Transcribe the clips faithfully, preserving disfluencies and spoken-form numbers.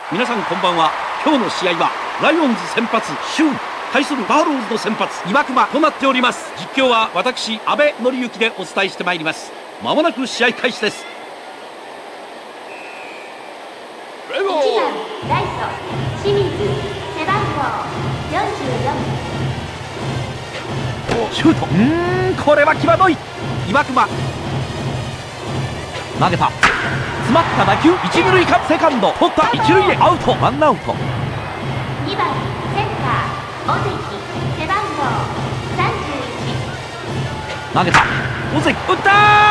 皆さんこんばんは。今日の試合はライオンズ先発シュン対するバファローズの先発岩隈となっております。実況は私阿部紀之でお伝えしてまいります。まもなく試合開始です。 いちばんライト清水、背番号よんじゅうよん。 シュート、うーんこれは際どい。岩隈投げた、詰まった打球、一二塁間、セカンド取った、一塁へアウト、ワンアウト。 にばんセンター尾関、背番号さんじゅういち。 投げた、尾関打った、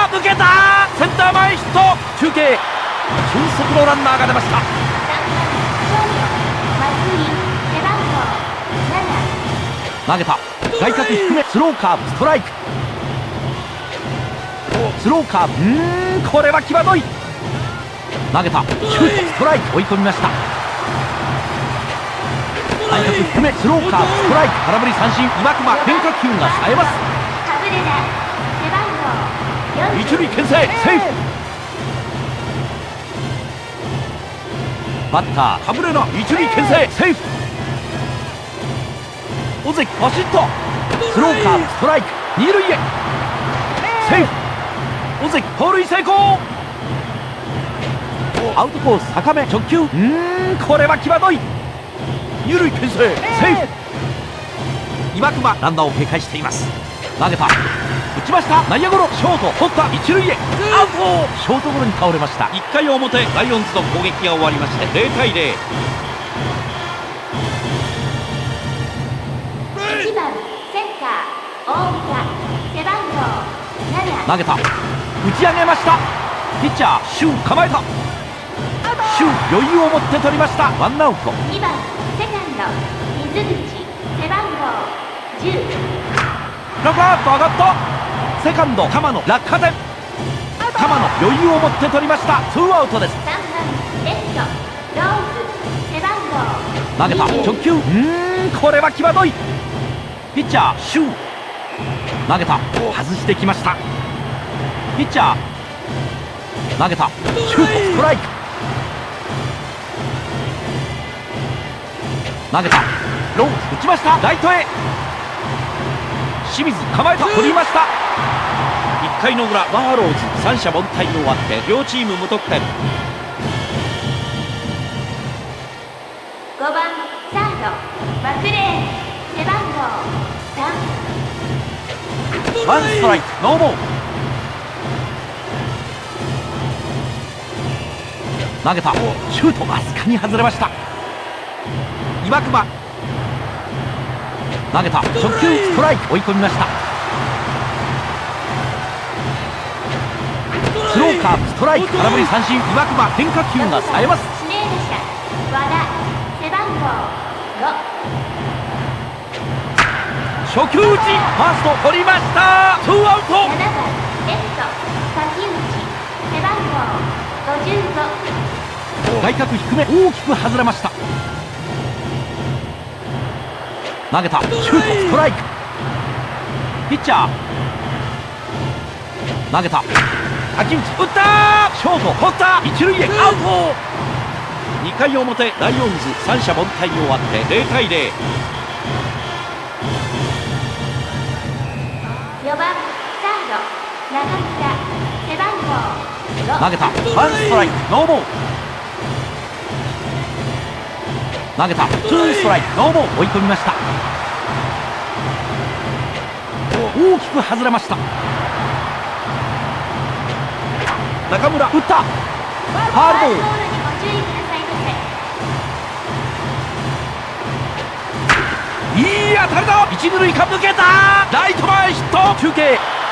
抜けた、センター前ヒット。中継、俊足のランナーが出ました。 さんばんショート松井、背番号なな。 投げた、外角低め、スローカーブ、ストライク。スローカーブ、うーんこれは際どい。投げた、シュート、ストライク、追い込みました。外角低め、スローカーブ、ストライク、空振り三振。岩隈、変化球が冴えます。 カブレラ、背番号よんじゅう。 一塁牽制、セーフ。バッターカブレラ、一塁牽制、セーフ。尾関パシッと、スローカーブ、ストライク、二塁へセーフ。尾関盗塁成功。アウトコース高め、直球、うーんこれは際どい。二塁牽制、セーフ。岩隈ランナーを警戒しています。投げた、打ちました、内野ゴロ、ショート取った、一塁へアウト。ショートゴロに倒れました。いっかい表、ライオンズの攻撃が終わりましてゼロたいゼロ。 いちばんセンター大塚、背番号なな。 投げた、打ち上げました。ピッチャーシュー構えた、シュー余裕を持って取りました。ワンアウト。 にばんセカンド水口、背番号じゅう。 ラファーッと上がった。セカンド鎌野落下点、鎌野余裕を持って取りました。ツーアウトです。 さんばんレフトローズ、背番号投げた、直球、うーんこれは際どい。ピッチャーシュー投げた、外してきました。ピッチャー投げた、シュート、ストライク。投げた、ローズ打ちました、ライトへ。清水構えた、取りました。いっかいの裏、バファローズ三者凡退に終わって両チーム無得点。 ごばんサードマクレーン、背番号さん。 ワンストライク、ノーボール。投げた、シュートわずかに外れました。岩隈投げた、直球、ストライク、追い込みました。スローカーブ、ストライク、空振り三振。岩隈変化球が冴えます。 指名打者和田、背番号ご。 初球打ち、ファースト取りました。ツーアウト。 ななばんレフト滝内、背番号ごじゅうご。 外角低め、大きく外れました。投げた、シュート、ストライク。ピッチャー投げた、滝内打った、ショート取った、一塁へアウト。にかい表、ライオンズ三者凡退に終わってゼロたいゼロ。 よばんサード長北、背番号ご。 投げた、ワンストライク、ノーボール。投げた、ツーストライク、ノーボール、追い込みました。大きく外れました。中村打った、ファウルボール。 ボールにご注意くださいませ。 いい当たりだ、一二塁間抜けた、ライト前ヒット。中継、 ごばんライ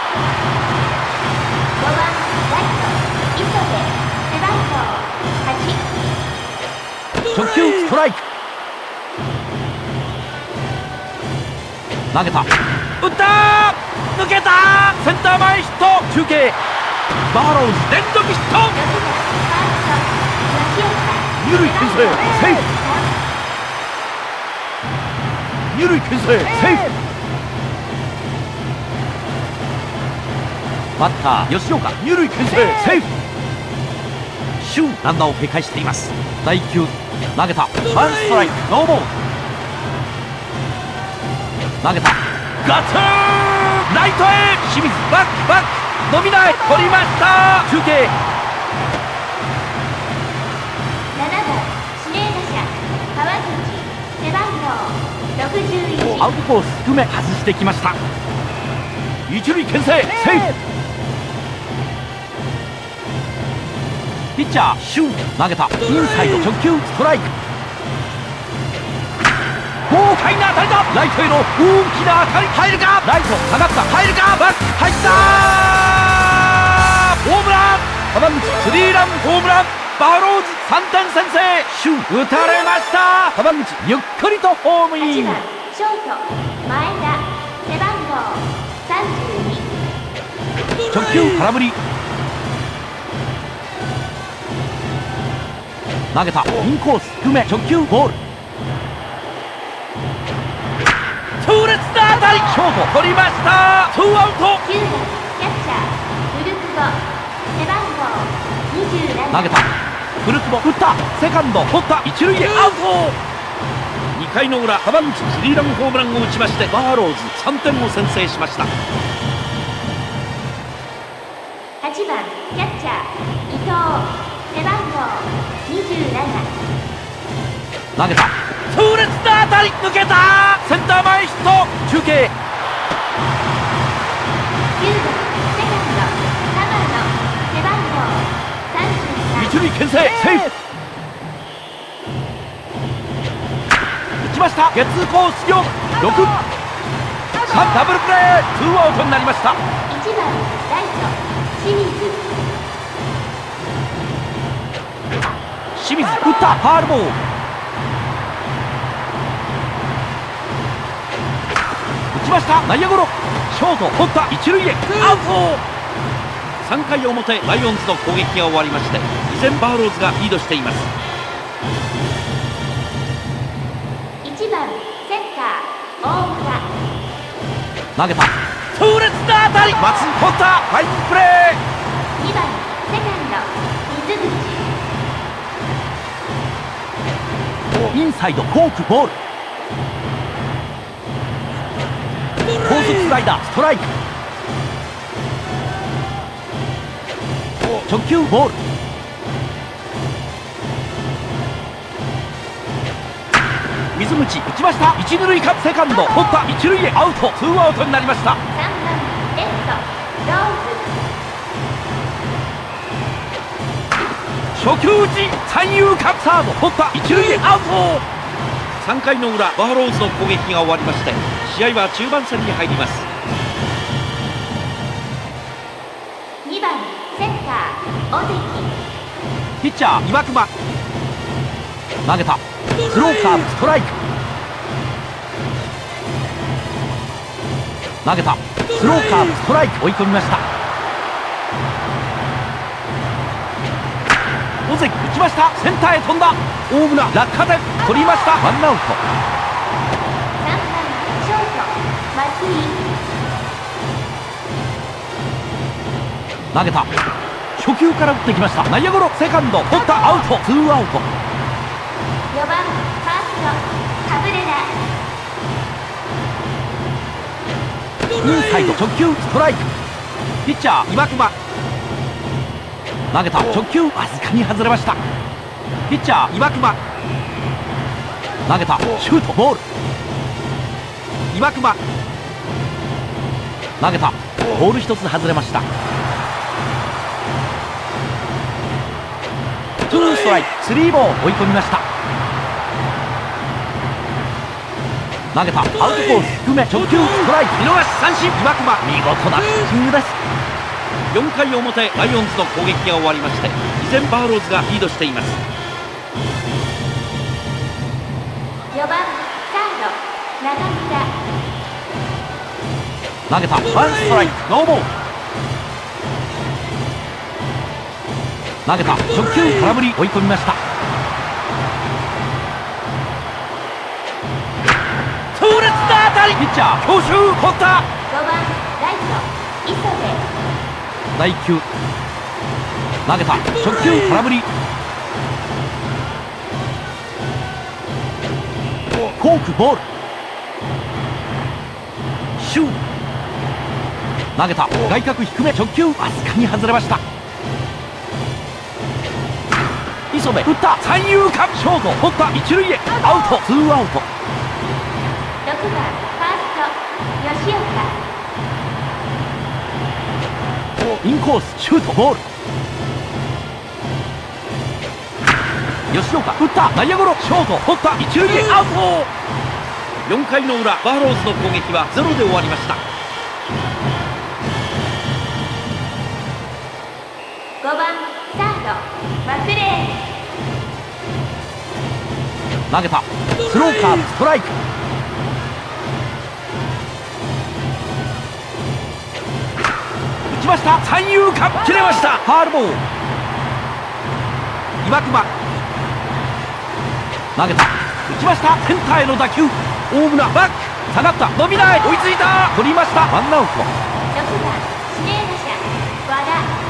ト磯部、背番号はち。 直球、ストライク。投げた、打った、抜けた、センター前ヒット。中継、バファローズ連続ヒット。二塁牽制、セーフ。二塁牽制、セーフ。バッター吉岡、二塁牽制、セーフ。 シューランナーを警戒しています。だいいっ球投げた、ワンストライクノーボール。投げた、ガツンライトへ、清水バックバック伸びない、取りました。中継ななばん指名打者川口、背番号ろくじゅういち。 アウトコース低め外してきました。一塁牽制セーフ。ピッチャーシュー投げた、インサイド直球ストライク。豪快な当たりだ、ライトへの大きな当たり、入るか、ライト下がった、入るか、バック入ったー、ホームラン、浜口スリーランホームラン、バファローズさんてん先制。シュー打たれました。浜口ゆっくりとホームイン。 はちばんショート前田、背番号さんじゅうに。 直球空振り。投げた、インコース低め直球ボール。痛烈な当たり、ショート取りました。ツーアウト。 きゅうばんキャッチャー古久保、背番号にじゅうなな。 投げた、古久保打った、セカンド取った、一塁へアウト。にかいの裏、浜口スリーランホームランを打ちまして、バファローズさんてんを先制しました。 はちばんキャッチャー伊藤、背番号にじゅうなな。 投げた、痛烈な当たり、抜けた、センター前ヒット。中継きゅうばんセカンド浜野、背番号さんじゅうさん。 一塁牽制セーフ。打ちました、ゲッツーコースよんろく。さあダブルプレー、ツーアウトになりました。 いちばんライト清水、 清水打った、ファールボール。打ちました、内野ゴロ、ショート取った、一塁へアウト。さんかい表、ライオンズの攻撃が終わりまして、依然バファローズがリードしています。 いちばんセンター大村、 投げた、痛烈な当たり、松井取った、ファインプレにばんセカンド水口、 ー。インサイドフォークボール。高速スライダーストライク。直球ボール。水口打ちました、一二塁間、セカンド取った、一塁へアウト、ツーアウトになりました。 さんばんレフトローズ、 初球打ち、三遊間、サード取った、一塁へアウト。さんかいの裏、バファローズの攻撃が終わりまして、試合は中盤戦に入ります。 にばんセンター尾関、 ピッチャー岩隈投げた、スローカーブストライク。投げた、スローカーブストライク、追い込みました。尾関打ちました、センターへ飛んだ、大村落下点取りました、ワンアウト。 さんばんショート松井、 投げた、初球から打ってきました、内野ゴロ、セカンド取った、アウト、ツーアウト。 よばんファーストカブレラ、 インサイド直球ストライク。ピッチャー岩隈投げた、直球わずかに外れました。ピッチャー岩隈投げた、シュートボール。岩隈投げた、ボール一つ外れました。ツーストライクスリーボール、追い込みました。投げた、アウトコース低め直球ストライク、見逃し三振。岩隈見事なピッチングです。よんかい表、ライオンズの攻撃が終わりまして、依然バファローズがリードしています。 よばんサード中村、 投げた、ワンストライクノーボール。投げた、直球空振り、追い込みました。痛烈な当たり、ピッチャー強襲取った。 ごばんライト磯部、 だいいっ球投げた、直球空振り。 フォークボールシュート投げた外角低め直球わずかに外れました。磯部打った三遊間ショート取った一塁へアウトツーアウト。 ろくばんファースト吉岡。 インコースシュートボール吉岡打った内野ゴロショート取った一塁へアウト。よんかいの裏バファローズの攻撃はゼロで終わりました。 ごばんサードマクレーン。 投げたスローカーブストライク打ちました三遊間切れましたファウルボール。岩隈投げた打ちましたセンターへの打球大村バック下がった伸びない追いついた取りましたワンアウト。 ろくばん指名打者和田。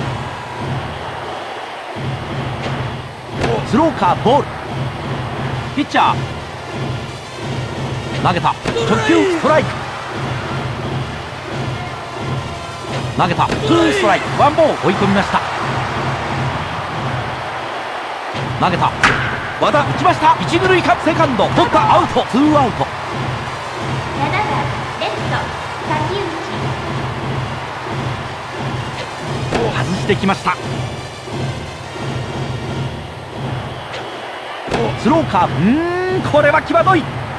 スローカーボールピッチャー投げた直球ストライク投げたツーストライクワンボール追い込みました。投げた和田打ちました一塁間セカンド取ったアウトツーアウト。 ななばんレフト滝内。 外してきました。スローカーブうーんこれは際どい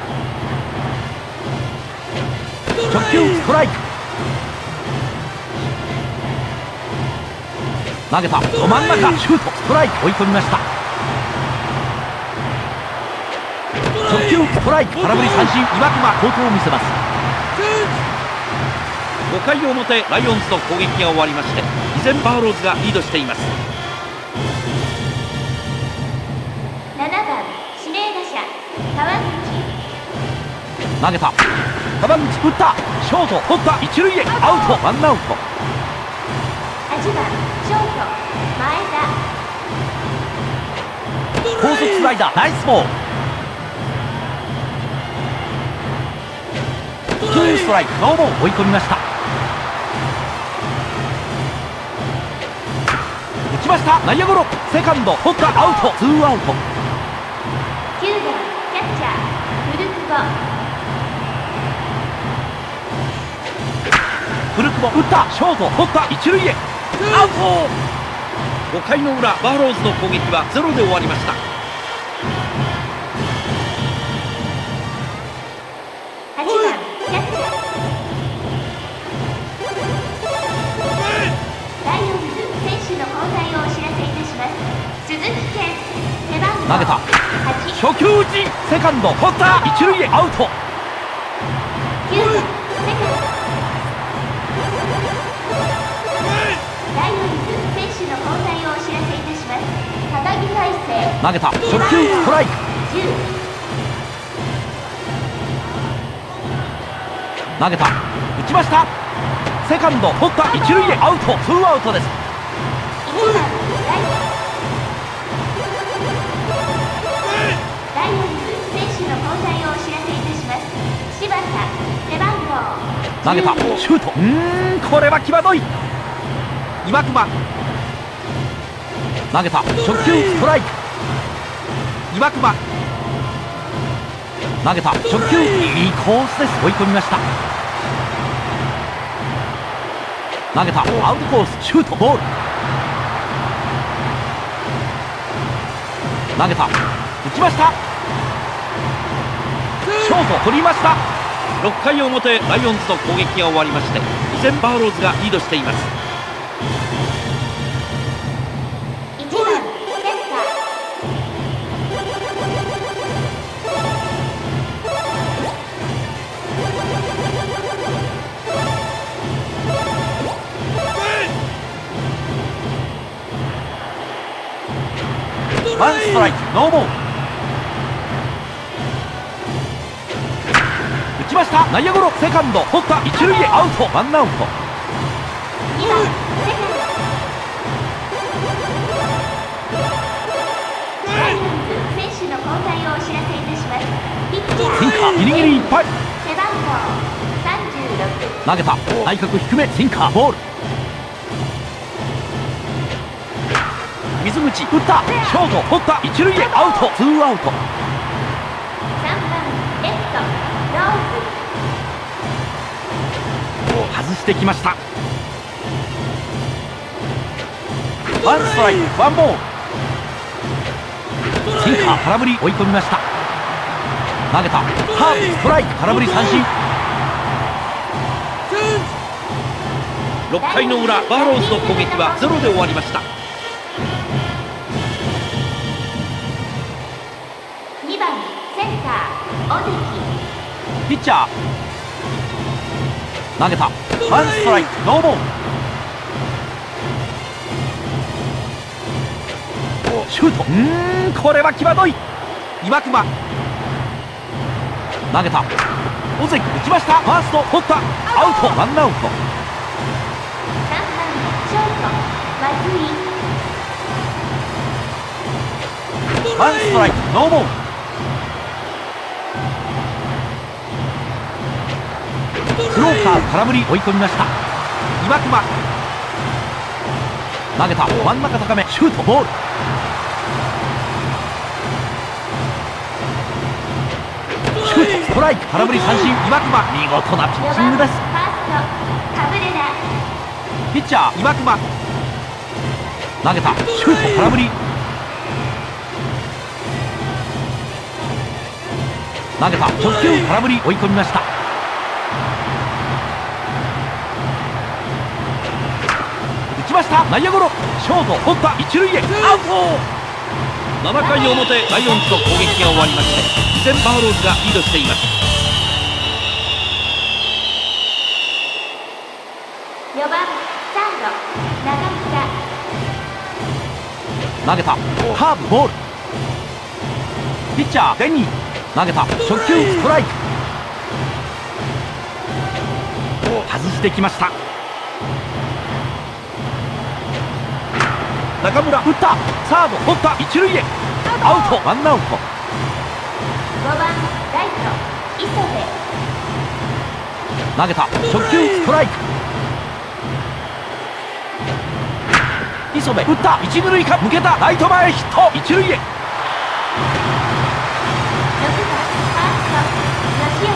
直球ストライク投げたど真ん中シュートストライク追い込みました。直球ストライク空振り三振岩隈好投を見せます。ごかい表ライオンズの攻撃が終わりまして依然バファローズがリードしています。 ななばん指名打者川口。 投げた川口打ったショート取った一塁へアウトワンアウト。 はちばんショート前田。 高速スライダーナイスボールツーストライクノーボール追い込みました。打ちました内野ゴロセカンド取ったアウトツーアウト。 きゅうばんキャッチャー古久保。 古久保打ったショート取った一塁へアウト。ごかいの裏バファローズの攻撃はゼロで終わりました。 はちばんキャッチャーライオンズ選手の交代をお知らせいたします。鈴木健背番号投げたはち。 初球打ちセカンド取った一塁へアウト。 きゅうばんセカンドライオンズ選手の交代をお知らせいたします。高木大成投げた初球ストライクじゅう。 投げた打ちましたセカンド取った一塁へアウトツーアウトです。 いちばんライライオンズ選手の交代をお知らせいたします。柴田背番号投げたシュートうーんこれは際どい岩隈投げた直球ストライク岩隈投げた直球いいコースです追い込みました。投げたアウトコースシュートボール投げた打ちましたショート取りました。ろっかい表ライオンズの攻撃が終わりまして依然バファローズがリードしています。 いちばんセンターワンストライクノーボール打ちました内野ゴロセカンド取った一塁へアウトワンアウト。 にばんセカンドライオンズ選手の交代をお知らせいたします。 ピッチャーシンカーギリギリいっぱい。 背番号さんじゅうろく、 投げた内角低めシンカーボール。水口打ったショート取った一塁へアウトツーアウト。 さんばんレフトロー外してきました。ワンストライクワンボール。シンカー空振り追い込みました。投げたカーブストライク空振り三振。ろっかいの裏バファローズの攻撃はゼロで終わりました。 ズにばんセンター尾関、 ピッチャー投げたワンストライクノーボール。シュートうーんこれは際どい。岩隈投げた尾関打ちましたファースト取ったアウトワンアウト。 さんばんショート松井、 ワンストライクノーボール。スローカー空振り追い込みました。岩隈投げた真ん中高めシュートボール。シュートストライク空振り三振。岩隈見事なピッチングです。 ファーストカブレラ、 ピッチャー岩隈投げたシュート空振り。投げた直球空振り追い込みました。打ちました内野ゴロショート取った一塁へアウト。ななかいの表ライオンズの攻撃が終わりまして依然バファローズがリードしています。 よばんサード長北、 投げたカーブボール。ピッチャーデニー投げた初球ストライク外してきました。中村打ったサード取った一塁へアウトワンアウト。 ごばんライト磯部、 投げた初球ストライク磯部打った一二塁間抜けたライト前ヒット一塁へ。 ろくばんファースト吉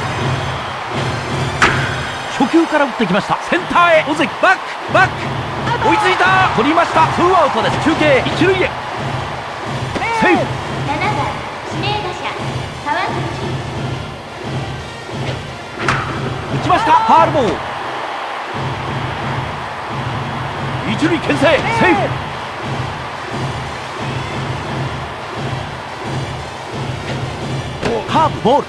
岡、 初球から打ってきましたセンターへ尾関バックバック追いついた取りましたツーアウトです。中継一塁へセーフ。 ななばん指名打者川口、 打ちましたファールボール。一塁牽制セーフ。カーブボール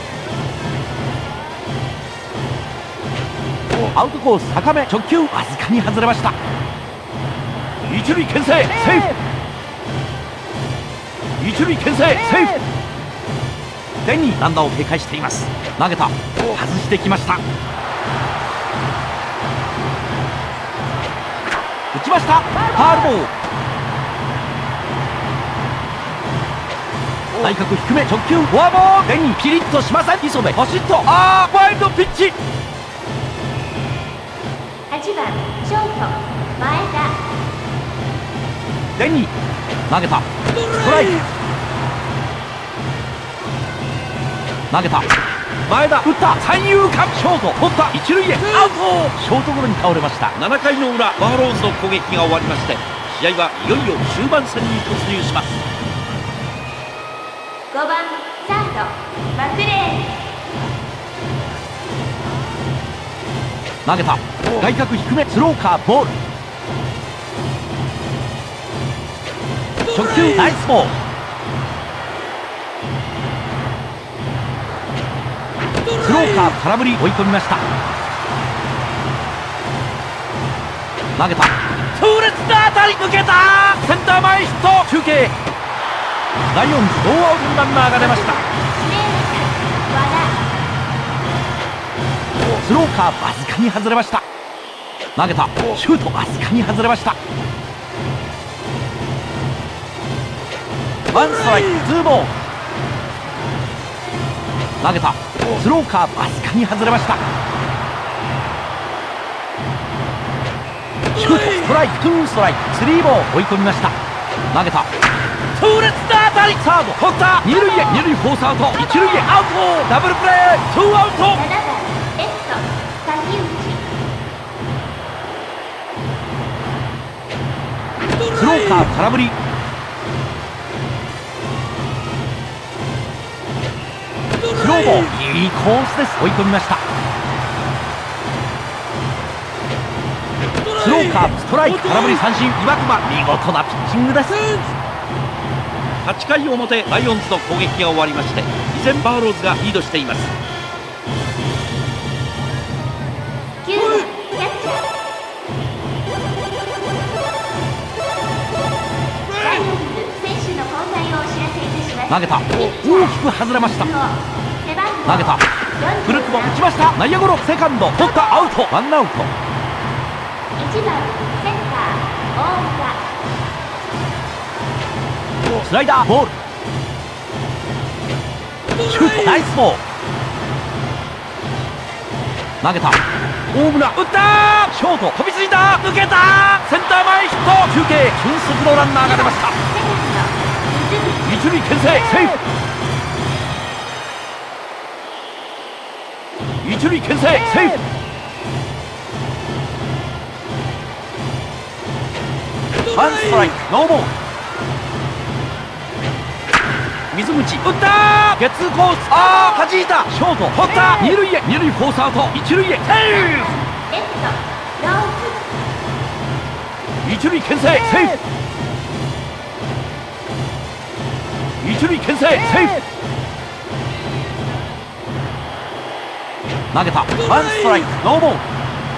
アウトコース高め直球わずかに外れました。一塁牽制セーフ。一塁牽制セーフ。デニーランナーを警戒しています。投げた外してきました。打ちましたファールボール。内角低め直球フォアボール。デニーピリッとしません。磯部パシッとあーワイルドピッチ。 はちばんショート前田、 デニー投げたストライク投げた前田打った三遊間ショート取った一塁へアウトショートゴロに倒れました。ななかいの裏バファローズの攻撃が終わりまして試合はいよいよ終盤戦に突入します。 ごばんサードマクレーン、 投げた外角低めスローカーボール。初球ナイスボール。スローカー空振り追い込みました。投げた痛烈な当たり抜けたセンター前ヒット。中継ライオンズノーアウトにランナーが出ました。 指名打者和田、 スローカーわずかに外れました。投げたシュートわずかに外れました。ワンストライクツーボール。 投げた。スローカーブわずかに外れました。シュート、ストライク、ツーストライク、スリーボール追い込みました。投げた。痛烈な当たり、サード取った。二塁へ、二塁フォースアウト、一塁へアウト、ダブルプレー、ツーアウト。 ななばんレフト竹内。 スローカーブ空振り。スローボール、いいコースです。追い込みました。スローカーブストライク、空振り三振。岩隈、見事なピッチングです。はちかい表、ライオンズの攻撃が終わりまして、依然バファローズがリードしています。 きゅうばんキャッチャーライオンズ選手の交代をお知らせいたします。 投げた。大きく外れました。投げた。古久保打ちました。内野ゴロ、セカンド取った。アウト、ワンアウト。 いちばんセンター大岡。 スライダーボール、シュート、ナイスボール。投げた。大村打った。ショート飛びついた。抜けた。センター前ヒット。中継、俊足のランナーが出ました。一塁牽制、セーフ。一塁牽制、セーフ。ワンストライク、ノーボール。水口打った。ゲッツーコース、ああ弾いた。ショート取った。二塁へ、二塁フォースアウト、一塁へセーフ。 レフトローズ。 一塁牽制、セーフ。一塁牽制、セーフ。投げた。ワンストライク、ノーボール。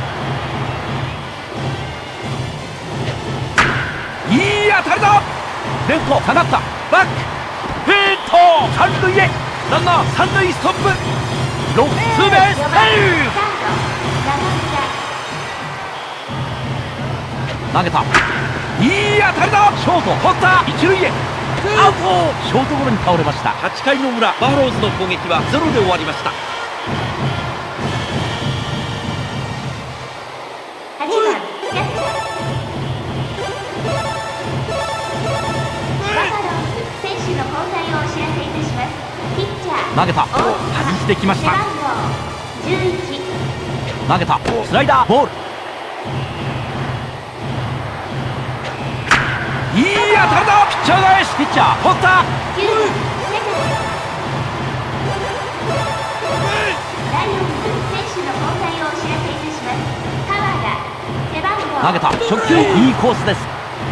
いい当たりだ。レフト下がった。バックヒット。三塁へ、ランナー三塁ストップ。ロックツーベース、セーフ。投げた。いい当たりだ。ショート取った。一塁へアウト。ショートゴロに倒れました。はちかいの裏、バファローズの攻撃はゼロで終わりました。 はちばんキャッチャーバファローズ選手の交代をお知らせいたします。ピッチャー投げた。外してきました。 背番号じゅういち。 投げた。スライダーボール。いい当たりだ。ピッチャー返し。ピッチャー取った。 きゅうばんセカンドライオンズ選手の交代をお知らせいたします。川田背番号投げた。初球、いいコースです。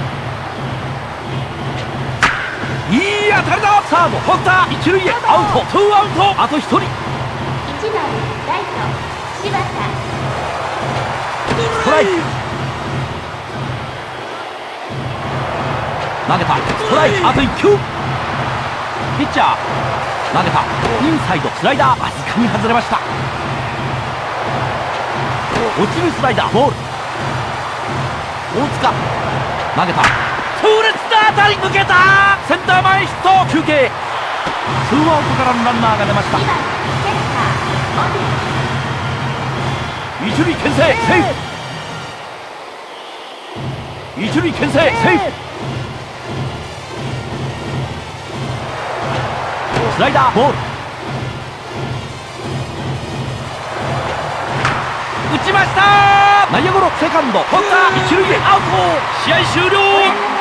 いい当たりだ。サード取った。一塁へアウト、ツーアウト。あと一人。 いちばんライト柴田。 ストライク。投げた。ストライク、あといっきゅう。ピッチャー投げた。インサイドスライダーわずかに外れました。落ちるスライダーボール。大塚投げた。痛烈な当たり、抜けた。センター前ヒット。中継ツーアウトからのランナーが出ました。 にばんセンター一塁牽制、セーフ。一塁牽制、セーフ。スライダーボール。打ちました。内野ゴロ、セカンド取った。一塁へアウト。試合終了。